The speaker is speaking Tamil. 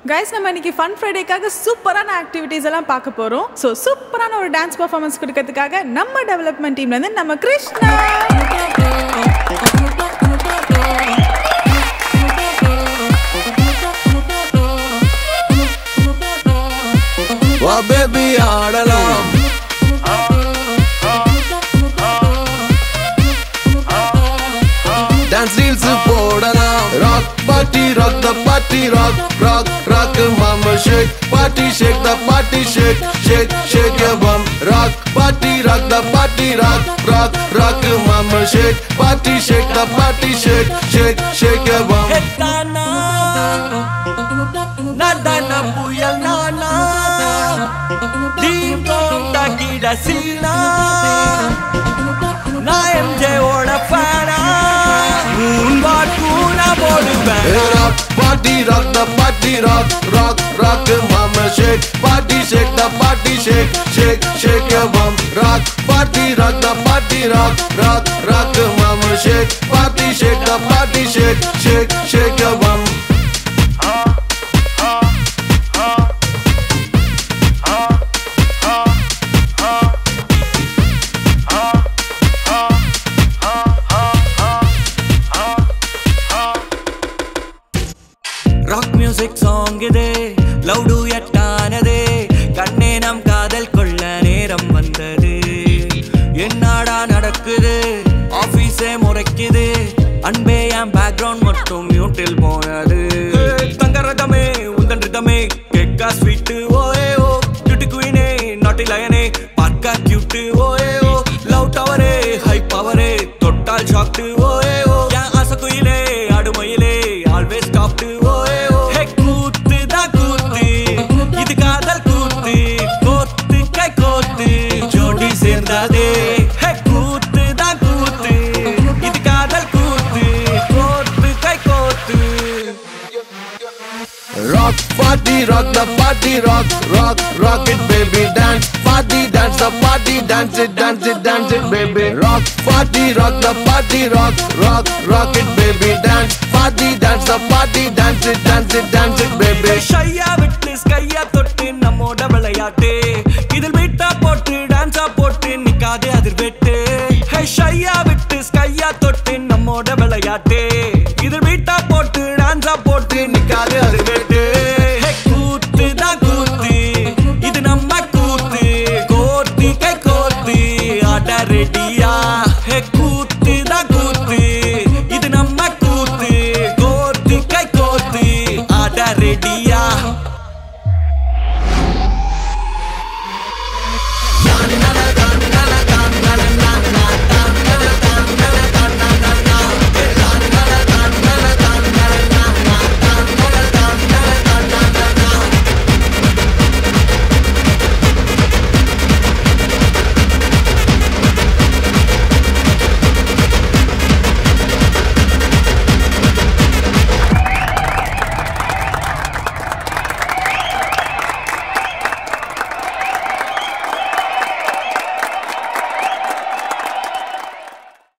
Guys, நம்ம இன்னைக்கு ஃபன் ஃப்ரைடேக்காக சூப்பரான ஆக்டிவிட்டீஸ் எல்லாம் பார்க்க போறோம். சோ சூப்பரான ஒரு டான்ஸ் பெர்ஃபார்மன்ஸ் கொடுக்கிறதுக்காக நம்ம டெவலப்மென்ட் டீம்ல இருந்து நம்ம கிருஷ்ணா வா பேபி ஆடலாம் டான்ஸ் ரீல்ஸ் போடலாம் rock party rock the party rock rock rock mama shake party shake the party shake shake shake your bum rock party rock the party rock rock rock mama shake party shake the party shake shake shake your bum Kanna nadana puyal nana deep down takida sina na mj oda fana moonwalk kuna bodu rock party rock the party rock rock rock mama shake party shake the party shake shake shake your bum rock party rock the party rock rock rock mama shake party shake the party shake shake shake your bum rock music song ide loud yattanade kanne nam kaadal kolla neram vandadu ennada nadakkudu office e murekkudu anbe am background mattum mute il ponadu tangaradame undan ridame kekka sweet oe o beauty queen e naughty lion e parka cute oe o love tower e high power e total shocked oe o ya asakuile adumayile always talk to oe o hey kutti da kutti idu kaadal kutti kotti kai kotti jodi serdade hey kutti da kutti idu kaadal kutti kotti kai kotti rock party rock the party rock rock rock it baby dance party dance the party dance it dance it dance it baby rock party rock the party rock rock rock it baby dance party dance the party dance it dance it dance it baby ஷையா விட்டு ஸ்கையா தொட்டு நம்மோட விளையாட்டு இதில் வீட்டா போட்டு டான்ஸா போட்டு நிக்காதே அதிர்வெட்டு ஹே ஷையா விட்டு ஸ்கையா தொட்டு நம்மோட விளையாட்டு இதில் வீட்டா போட்டு டான்ஸா போட்டு நிக்காதே அதிர்வெட்டு ஹே கூத்து தான் கூத்து இது நம்ம கூத்து கோர்த்தி கை கோர்த்தி ஆட ரெடியா ஹே கூத்து தான் கூத்து இது நம்ம கூத்து கோர்த்தி கை கோர்த்தி ஆட ரெடியா